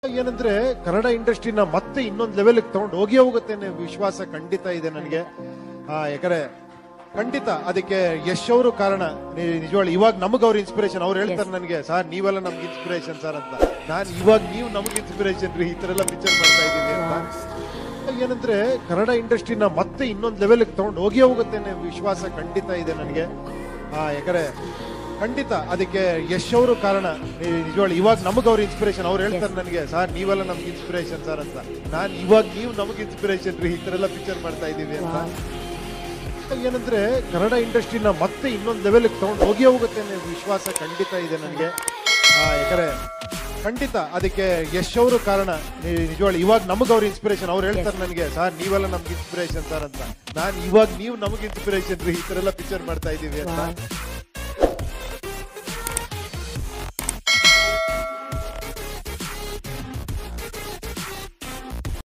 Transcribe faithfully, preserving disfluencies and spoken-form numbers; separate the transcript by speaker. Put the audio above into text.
Speaker 1: ಏನಂದ್ರೆ ಕನ್ನಡ ಇಂಡಸ್ಟ್ರಿನ ಮತ್ತೆ ಇನ್ನೊಂದು ಲೆವೆಲ್ ತಗೊಂಡು ಹೋಗಿ ಹೋಗುತ್ತೆ ವಿಶ್ವಾಸ ಖಂಡಿತ ಇದೆ ನನಗೆ. ಯಾಕಂದ್ರೆ ಖಂಡಿತ ಅದಕ್ಕೆ ಯಶ್ ಅವರು ಕಾರಣ. ನಿಜವಾಗ್ಲು ಇವಾಗ ನಮಗ್ ಅವ್ರ ಇನ್ಸ್ಪಿರೇಷನ್. ಅವ್ರು ಹೇಳ್ತಾರೆ ನನಗೆ, ಸರ್ ನೀವೆಲ್ಲ ನಮ್ಗೆ ಇನ್ಸ್ಪಿರೇಷನ್ ಸರ್ ಅಂತ. ನಾನ್ ಇವಾಗ ನೀವು ನಮ್ಗೆ ಇನ್ಸ್ಪಿರೇಷನ್ ರೀ, ಈ ತರ ಎಲ್ಲ ಪಿಕ್ಚರ್ ಮಾಡ್ತಾ ಇದೀವಿ ಅಂತ. ಏನಂದ್ರೆ ಕನ್ನಡ ಇಂಡಸ್ಟ್ರಿನ ಮತ್ತೆ ಇನ್ನೊಂದು ಲೆವೆಲ್ ತಗೊಂಡು ಹೋಗಿ ಹೋಗುತ್ತೆ ವಿಶ್ವಾಸ ಖಂಡಿತ ಇದೆ ನನಗೆ. ಯಾಕಂದ್ರೆ ಖಂಡಿತ ಅದಕ್ಕೆ ಯಶ್ ಅವರು ಕಾರಣ. ನಿಜವಾಗ್ಲು ಇವಾಗ ನಮಗ್ ಅವ್ರ ಇನ್ಸ್ಪಿರೇಷನ್. ಅವ್ರು ಹೇಳ್ತಾರೆ ನನಗೆ, ಸರ್ ನೀವೆಲ್ಲ ನಮ್ಗೆ ಇನ್ಸ್ಪಿರೇಷನ್ ಸರ್ ಅಂತ. ನಾನ್ ಇವಾಗ ನೀವು ನಮ್ಗೆ ಇನ್ಸ್ಪಿರೇಷನ್ ರೀ, ಈ ತರ ಎಲ್ಲ ಪಿಕ್ಚರ್ ಮಾಡ್ತಾ ಇದೀವಿ ಅಂತ. ಏನಂದ್ರೆ ಕನ್ನಡ ಇಂಡಸ್ಟ್ರಿನ ಮತ್ತೆ ಇನ್ನೊಂದು ಲೆವೆಲ್ ತಗೊಂಡು ಹೋಗಿ ಹೋಗುತ್ತೆ ವಿಶ್ವಾಸ ಖಂಡಿತ ಇದೆ ನನಗೆ. ಯಾಕಂದ್ರೆ ಖಂಡಿತ ಅದಕ್ಕೆ ಯಶ್ ಅವರು ಕಾರಣ. ನಿಜವಾಗ್ಲು ಇವಾಗ ನಮಗ್ ಅವ್ರ ಇನ್ಸ್ಪಿರೇಷನ್. ಅವ್ರು ಹೇಳ್ತಾರೆ ನನಗೆ, ಸರ್ ನೀವೆಲ್ಲ ನಮ್ಗೆ ಇನ್ಸ್ಪಿರೇಷನ್ ಸರ್ ಅಂತ. ನಾನ್ ಇವಾಗ ನೀವು ನಮ್ಗೆ ಇನ್ಸ್ಪಿರೇಷನ್ ರೀ, ಈ ತರ ಎಲ್ಲ ಪಿಕ್ಚರ್ ಮಾಡ್ತಾ ಇದೀವಿ ಅಂತ.